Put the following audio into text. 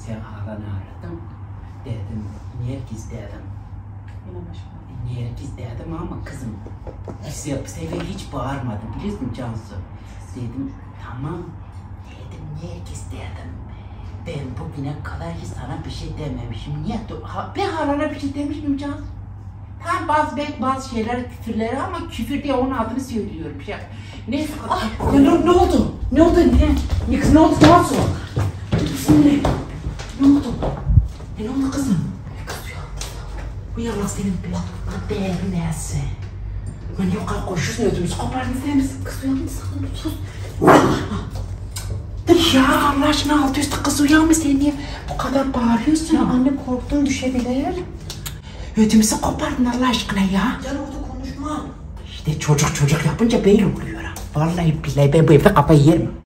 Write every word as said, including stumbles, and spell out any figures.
sen halanı aradım. Dedim, Nergiz dedim. Nergiz dedim ama kızım, bu sefer hiç bağırmadım biliyorsun Cansu. Dedim, tamam. Dedim, Nergiz dedim. Ben bugüne kadar hiç sana bir şey dememişim. Niye? Ha, ben halana bir şey demiş miyim Cansu? Tamam bazı belki bazı şeyler küfürleri ama küfür diye onun adını söylüyorum. Şey. Neyse. Ah, ne, ne oldu? Ne oldu? Ne? Ne kız ne oldu? Ne oldu? Şimdi ne oldu? E, ne oldu kızım? Kız uyan. Uyan lan senin beğenin neyse. Ben yok kadar koşuyorsun ödümüzü kopardın sen misin? Kız uyan sakın sus. Ya Allah aşkına altı üstü kız uyan mı sen niye bu kadar bağırıyorsun? Ya anne korktum düşebilir. Ödümüzü kopardın Allah aşkına ya. Gel orada konuşma. İşte çocuk çocuk yapınca böyle oluyor. Vallahi billahi ben bu evde kafayı yerim.